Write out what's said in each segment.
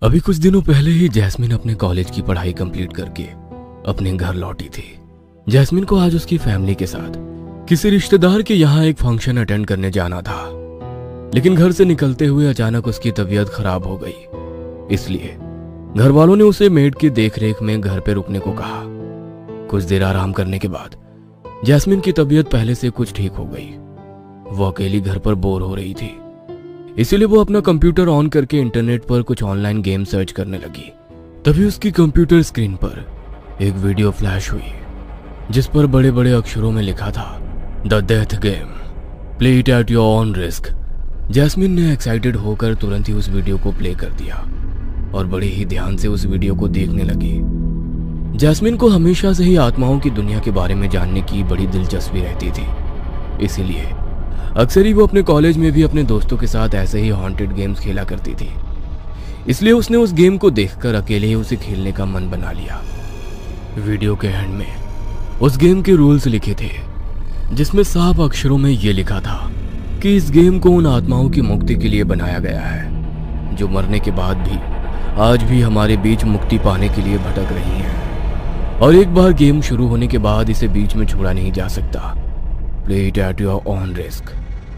अभी कुछ दिनों पहले ही जैस्मिन अपने कॉलेज की पढ़ाई कंप्लीट करके अपने घर लौटी थी। जैस्मिन को आज उसकी फैमिली के साथ किसी रिश्तेदार के यहाँ एक फंक्शन अटेंड करने जाना था, लेकिन घर से निकलते हुए अचानक उसकी तबीयत खराब हो गई। इसलिए घर वालों ने उसे मेड की देखरेख में घर पे रुकने को कहा। कुछ देर आराम करने के बाद जैस्मिन की तबीयत पहले से कुछ ठीक हो गई। वो अकेली घर पर बोर हो रही थी, इसीलिए वो अपना कंप्यूटर ऑन करके इंटरनेट पर कुछ ऑनलाइन गेम सर्च करने लगी। तभी उसकी कंप्यूटर स्क्रीन पर एक वीडियो फ्लैश हुई जिस पर बड़े बड़े अक्षरों में लिखा था the death game, play it at your own risk. Jasmine ने एक्साइटेड होकर तुरंत ही उस वीडियो को प्ले कर दिया और बड़े ही ध्यान से उस वीडियो को देखने लगी। जैस्मिन को हमेशा से ही आत्माओं की दुनिया के बारे में जानने की बड़ी दिलचस्पी रहती थी, इसीलिए अक्सर ही वो अपने कॉलेज में भी अपने दोस्तों के साथ ऐसे ही हॉन्टेड गेम्स खेला करती थी। इसलिए उसने उस गेम को देखकर अकेले ही उसे खेलने का मन बना लिया। वीडियो के एंड में उस गेम के रूल्स लिखे थे, जिसमें साफ अक्षरों में ये लिखा था कि इस गेम को उन आत्माओं की मुक्ति के लिए बनाया गया है जो मरने के बाद भी आज भी हमारे बीच मुक्ति पाने के लिए भटक रही हैं, और एक बार गेम शुरू होने के बाद इसे बीच में छोड़ा नहीं जा सकता। Play it at your own risk.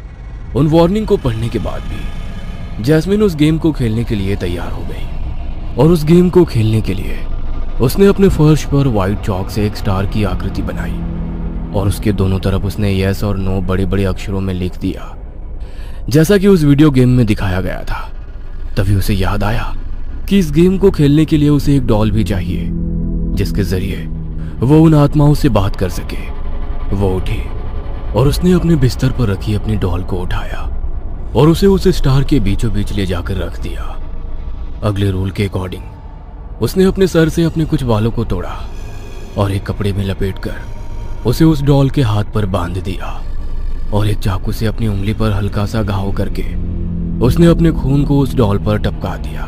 उन वार्निंग को पढ़ने के बाद भी जैस्मिन उस गेम को खेलने के लिए तैयार हो गई, और उस गेम को खेलने के लिए उसने अपने फर्श पर व्हाइट चॉक से एक स्टार की आकृति बनाई और उसके दोनों तरफ उसने यस और नो बड़े बड़े अक्षरों में लिख दिया, जैसा कि उस वीडियो गेम में दिखाया गया था। तभी उसे याद आया कि इस गेम को खेलने के लिए उसे एक डॉल भी चाहिए जिसके जरिए वो उन आत्माओं से बात कर सके। वो उठी और उसने अपने बिस्तर पर रखी अपनी डॉल को उठाया और उसे उस स्टार के बीचों बीच ले जाकर रख दिया। अगले रूल के अकॉर्डिंग उसने अपने सर से अपने कुछ बालों को तोड़ा और एक कपड़े में लपेटकर उसे उस डॉल के हाथ पर बांध दिया, और एक चाकू से अपनी उंगली पर हल्का सा घाव करके उसने अपने खून को उस डॉल पर टपका दिया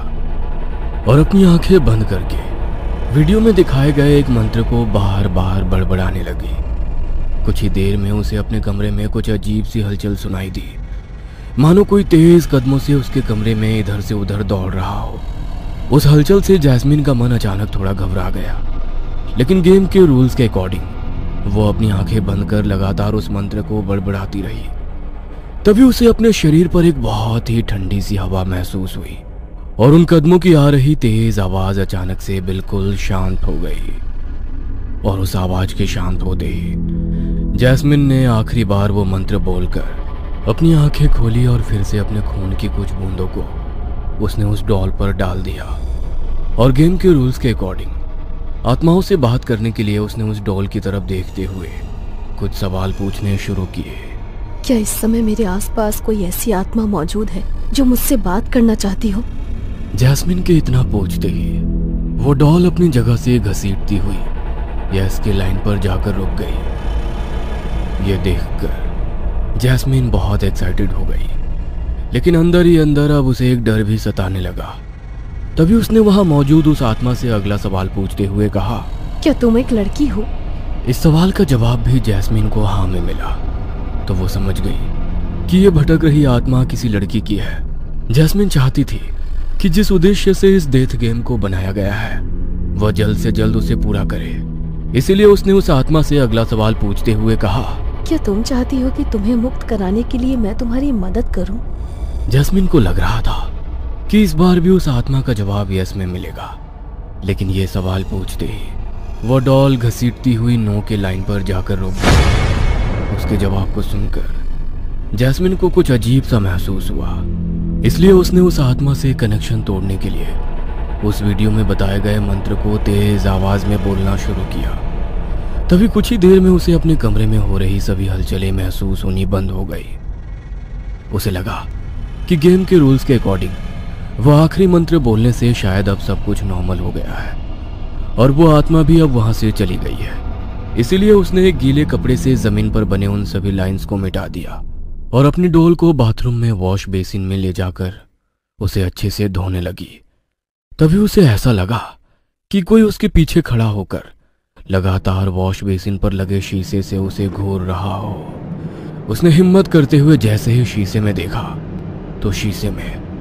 और अपनी आंखें बंद करके वीडियो में दिखाए गए एक मंत्र को बार बार बड़बड़ाने लगी। कुछ ही देर में उसे अपने कमरे में कुछ अजीब सी हलचल सुनाई दी, मानो कोई तेज कदमों से उसके कमरे में इधर से उधर दौड़ रहा हो। उस हलचल से जैस्मिन का मन अचानक थोड़ा घबरा गया, लेकिन गेम के रूल्स के अकॉर्डिंग वो अपनी आंखें बंद कर लगातार उस मंत्र को बड़बड़ाती रही। तभी उसे अपने शरीर पर एक बहुत ही ठंडी सी हवा महसूस हुई और उन कदमों की आ रही तेज आवाज अचानक से बिल्कुल शांत हो गई। और उस आवाज के शांत होते ही जैस्मिन ने आखिरी बार वो मंत्र बोलकर अपनी आंखें खोली और फिर से अपने खून की कुछ बूंदों को उसने उस डॉल पर डाल दिया, और गेम के रूल्स के अकॉर्डिंग आत्माओं से बात करने के लिए उसने उस डॉल की तरफ देखते हुए कुछ सवाल पूछने शुरू किए। क्या इस समय मेरे आसपास कोई ऐसी आत्मा मौजूद है जो मुझसे बात करना चाहती हो? जैस्मिन के इतना पूछते ही वो डॉल अपनी जगह से घसीटती हुई यस की लाइन पर जाकर रुक गई। ये देखकर जैस्मिन बहुत एक्साइटेड हो गई, लेकिन अंदर ही अंदर अब उसे एक डर भी सताने लगा। तभी उसने वहां मौजूद उस आत्मा से अगला सवाल पूछते हुए कहा, क्या तुम एक लड़की हो? इस सवाल का जवाब भी जैस्मिन को हाँ में मिला, तो वो समझ गई कि ये भटक रही आत्मा किसी लड़की की है। जैस्मिन चाहती थी कि जिस उद्देश्य से इस डेथ गेम को बनाया गया है वह जल्द से जल्द उसे पूरा करे, इसीलिए उसने उस आत्मा से अगला सवाल पूछते हुए कहा, क्या तुम चाहती हो कि तुम्हें मुक्त कराने के लिए मैं तुम्हारी मदद करूं? जैस्मिन को लग रहा था कि इस बार भी उस आत्मा का जवाब यस में मिलेगा, लेकिन ये सवाल पूछते ही वो डॉल घसीटती हुई नो के लाइन पर जाकर रुक गई। उसके जवाब को सुनकर जैस्मिन को कुछ अजीब सा महसूस हुआ, इसलिए उसने उस आत्मा से कनेक्शन तोड़ने के लिए उस वीडियो में बताए गए मंत्र को तेज आवाज में बोलना शुरू किया। तभी कुछ ही देर में उसे अपने कमरे में हो रही सभी हलचलें महसूस होनी बंद हो गई। उसे लगा कि गेम के रूल्स के अकॉर्डिंग वह आखिरी मंत्र बोलने से शायद अब सब कुछ नॉर्मल हो गया है और वो आत्मा भी अब वहां से चली गई है। इसीलिए उसने एक गीले कपड़े से जमीन पर बने उन सभी लाइंस को मिटा दिया और अपनी डोल को बाथरूम में वॉश बेसिन में ले जाकर उसे अच्छे से धोने लगी। तभी उसे ऐसा लगा कि कोई उसके पीछे खड़ा होकर लगातार वॉश बेसिन पर लगे शीशे से उसे घूर रहा हो। उसने हिम्मत करते हुए जैसे ही शीशे में देखा तो शीशे में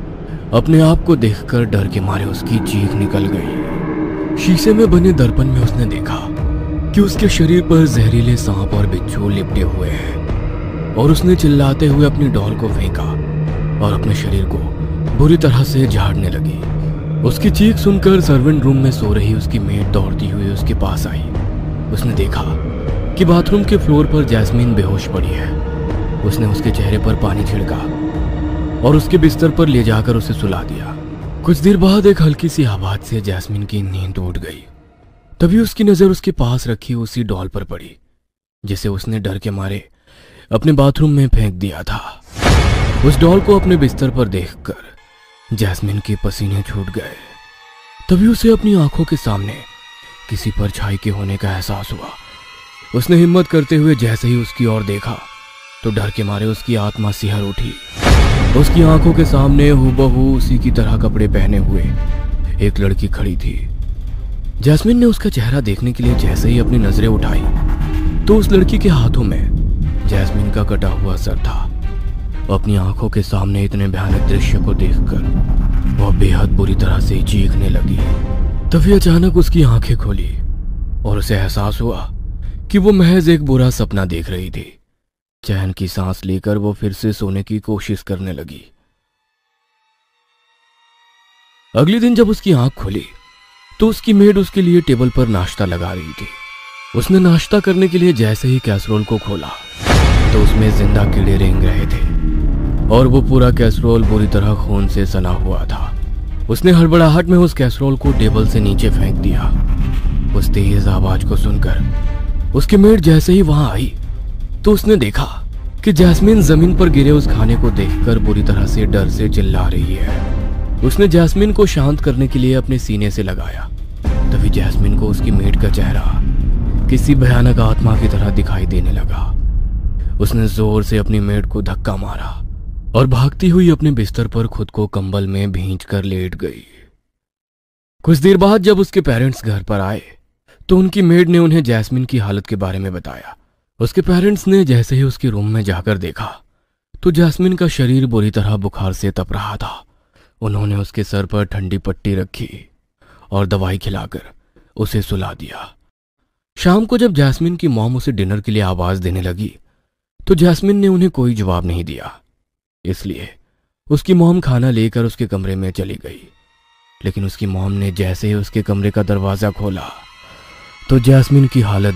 अपने आप को देखकर डर के मारे उसकी चीख निकल गई। शीशे में बने दर्पण में उसने देखा कि उसके शरीर पर जहरीले सांप और बिच्छू लिपटे हुए हैं और उसने चिल्लाते हुए अपनी डॉल को फेंका और अपने शरीर को बुरी तरह से झाड़ने लगी। उसकी चीख सुनकर सर्वेंट रूम में सो रही उसकी मेड दौड़ती हुई उसके पास आई। उसने देखा कि बाथरूम के फ्लोर पर जैस्मीन बेहोश पड़ी है। उसने उसके चेहरे पर पानी छिड़का और उसके बिस्तर पर ले जाकर उसे सुला दिया। कुछ देर बाद एक हल्की सी आवाज से जैस्मीन की नींद टूट गई। तभी उसकी नजर उसके पास रखी उसी डॉल पर पड़ी जिसे उसने डर के मारे अपने बाथरूम में फेंक दिया था। उस डॉल को अपने बिस्तर पर देखकर जैस्मीन के पसीने छूट गए। तभी उसे अपनी आंखों के सामने किसी परछाई के होने का एहसास हुआ। उसने हिम्मत करते हुए जैसे ही उसकी ओर देखा तो डर के मारे उसकी आत्मा सिहर उठी। उसकी आंखों के सामने हूबहू उसी की तरह कपड़े पहने हुए एक लड़की खड़ी थी। जैस्मीन ने उसका चेहरा देखने के लिए जैसे ही अपनी नजरें उठाई तो उस लड़की के हाथों में जैस्मीन का कटा हुआ सर था। अपनी आंखों के सामने इतने भयानक दृश्य को देखकर वह बेहद बुरी तरह से चीखने लगी। तभी अचानक उसकी आंखें खोली और उसे एहसास हुआ कि वो महज एक बुरा सपना देख रही थी। चैन की सांस लेकर वो फिर से सोने की कोशिश करने लगी। अगले दिन जब उसकी आंख खुली तो उसकी मेड उसके लिए टेबल पर नाश्ता लगा रही थी। उसने नाश्ता करने के लिए जैसे ही कैसरोल को खोला तो उसमें जिंदा कीड़े रेंग रहे थे और वो पूरा कैसरोल बुरी तरह खून से सना हुआ था। उसने हड़बड़ाहट में उस कैसरोल को टेबल से नीचे फेंक दिया। उस तेज आवाज को सुनकर उसकी मेड जैसे ही वहां आई तो उसने देखा कि जैस्मीन जमीन पर गिरे उस खाने को देखकर बुरी तरह से डर से चिल्ला रही है। उसने जैस्मीन को शांत करने के लिए अपने सीने से लगाया। तभी जैस्मीन को उसकी मेड का चेहरा किसी भयानक आत्मा की तरह दिखाई देने लगा। उसने जोर से अपनी मेड को धक्का मारा और भागती हुई अपने बिस्तर पर खुद को कंबल में भींचकर लेट गई। कुछ देर बाद जब उसके पेरेंट्स घर पर आए तो उनकी मेड ने उन्हें जैस्मीन की हालत के बारे में बताया। उसके पेरेंट्स ने जैसे ही उसके रूम में जाकर देखा तो जैस्मीन का शरीर बुरी तरह बुखार से तप रहा था। उन्होंने उसके सर पर ठंडी पट्टी रखी और दवाई खिलाकर उसे सुला दिया। शाम को जब जैस्मीन की मॉम उसे डिनर के लिए आवाज देने लगी तो जैस्मीन ने उन्हें कोई जवाब नहीं दिया। इसलिए उसकी मॉम खाना लेकर उसके कमरे में चली गई। लेकिन उसकी मॉम ने जैसे ही उसके कमरे का दरवाजा खोला तो जैस्मीन की हालत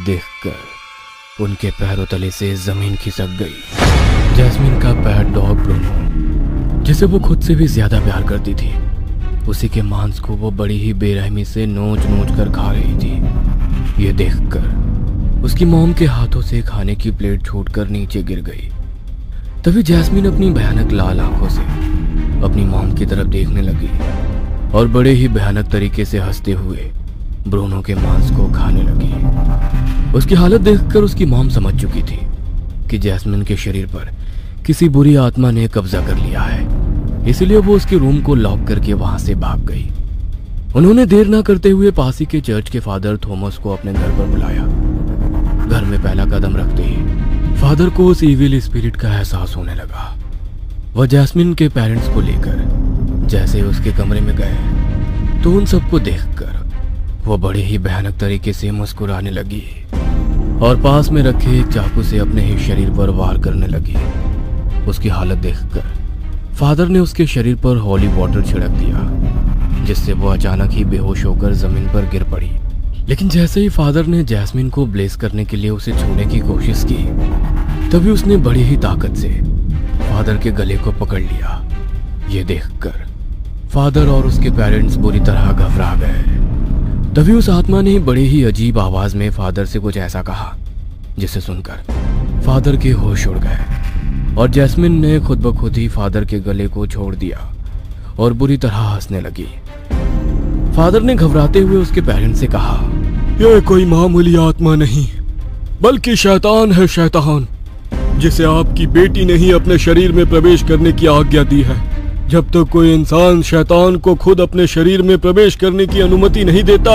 देखकर उनके पैरों तले से जमीन खिसक गई। जैस्मीन का पैर डॉग ब्रूनो, जिसे वो खुद से भी ज्यादा प्यार करती थी, उसी के मांस को वो बड़ी ही बेरहमी से नोच नोच कर खा रही थी। ये देखकर उसकी मॉम के हाथों से खाने की प्लेट छूटकर नीचे गिर गई। तभी जैस्मीन अपनी भयानक लाल आंखों से अपनी मॉम की तरफ देखने लगी और बड़े ही भयानक तरीके से हंसते हुए ब्रूनो के मांस को खाने लगी। उसकी हालत देखकर उसकी मॉम समझ चुकी थी कि जैस्मीन के शरीर पर किसी बुरी आत्मा ने कब्जा कर लिया है। इसलिए वो उसके रूम को लॉक करके वहां से भाग गई। उन्होंने देर ना करते हुए पास ही के चर्च के फादर थॉमस को अपने घर पर बुलाया। घर में पहला कदम रखते ही फादर को उस इविल स्पिरिट का एहसास होने लगा। वह जैस्मीन के पेरेंट्स को लेकर जैसे उसके कमरे में गए तो उन सबको देखकर वो बड़े ही भयानक तरीके से मुस्कुराने लगी और पास में रखे एक चाकू से अपने ही शरीर पर वार करने लगी। उसकी हालत देखकर फादर ने उसके शरीर पर हॉली वाटर छिड़क दिया, जिससे वो अचानक ही बेहोश होकर जमीन पर गिर पड़ी। लेकिन जैसे ही फादर ने जैस्मीन को ब्लेस करने के लिए उसे छूने की कोशिश की तभी उसने बड़ी ही ताकत से फादर के गले को पकड़ लिया। ये देखकर फादर और उसके पेरेंट्स बुरी तरह घबरा गए। तभी उस आत्मा ने बड़े ही अजीब आवाज में फादर से कुछ ऐसा कहा जिसे सुनकर फादर के होश उड़ गए और जैस्मीन ने खुद ब खुद ही फादर के गले को छोड़ दिया और बुरी तरह हंसने लगी। फादर ने घबराते हुए उसके पेरेंट्स से कहा, यह कोई मामूली आत्मा नहीं बल्कि शैतान है, शैतान जिसे आपकी बेटी ने ही अपने शरीर में प्रवेश करने की आज्ञा दी है। जब तक कोई इंसान शैतान को खुद अपने शरीर में प्रवेश करने की अनुमति नहीं देता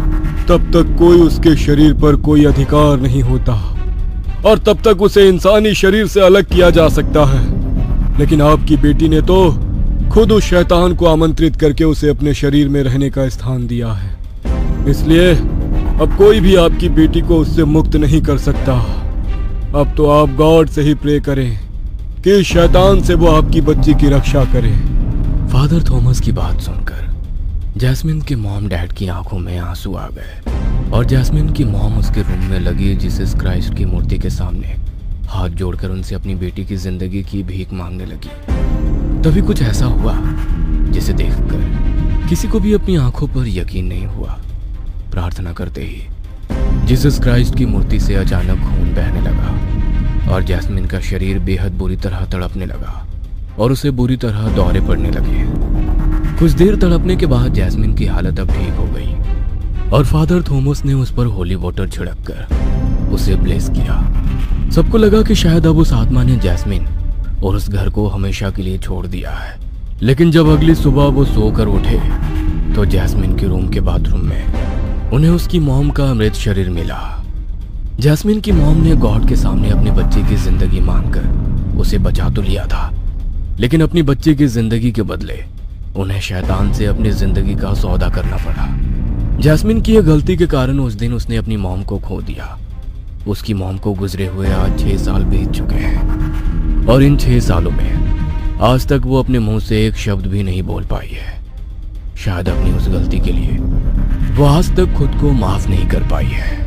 तब तक कोई उसके शरीर पर कोई अधिकार नहीं होता और तब तक उसे इंसानी शरीर से अलग किया जा सकता है। लेकिन आपकी बेटी ने तो खुद उस शैतान को आमंत्रित करके उसे अपने शरीर में रहने का स्थान दिया है। इसलिए अब कोई भी आपकी बेटी को उससे मुक्त नहीं कर सकता। अब तो आप गॉड से ही प्रे करें कि इस शैतान से वो आपकी बच्ची की रक्षा करे। फादर थॉमस की बात सुनकर जैस्मिन के मॉम डैड की आंखों में आंसू आ गए और जैस्मिन की मॉम उसके रूम में लगी जीसस क्राइस्ट की मूर्ति के सामने हाथ जोड़कर उनसे अपनी बेटी की जिंदगी की भीख मांगने लगी। तभी कुछ ऐसा हुआ जिसे देखकर किसी को भी अपनी आंखों पर यकीन नहीं हुआ। प्रार्थना करते ही जीसस क्राइस्ट की मूर्ति से अचानक खून बहने लगा और जैस्मिन का शरीर बेहद बुरी तरह तड़पने लगा और उसे बुरी तरह दौरे पड़ने लगे। कुछ देर तड़पने के बाद जैस्मिन की हालत अब ठीक हो गई और फादर थॉमस ने उस पर होली वाटर छिड़क कर उसे ब्लेस किया। सबको लगा कि शायद अब उस आत्मा ने जैस्मिन और उस घर को हमेशा के लिए छोड़ दिया है। लेकिन जब अगली सुबह वो सोकर उठे तो जैस्मिन के रूम के बाथरूम में उन्हें उसकी मॉम का मृत शरीर मिला। जैस्मिन की मॉम ने गॉड के सामने अपनी बच्ची की जिंदगी मांगकर उसे बचा तो लिया था, लेकिन अपनी बच्ची की जिंदगी के बदले उन्हें शैतान से अपनी जिंदगी का सौदा करना पड़ा। जैस्मिन की यह गलती के कारण उस दिन उसने अपनी मॉम को खो दिया। उसकी मॉम को गुजरे हुए आज 6 साल बीत चुके हैं और इन 6 सालों में आज तक वो अपने मुंह से एक शब्द भी नहीं बोल पाई है। शायद अपनी उस गलती के लिए वो आज तक खुद को माफ नहीं कर पाई है।